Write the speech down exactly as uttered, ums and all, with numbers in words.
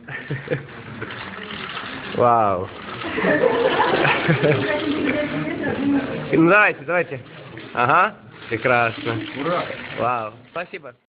Вау. Ну давайте, давайте. Ага, прекрасно. Ура! Вау, спасибо.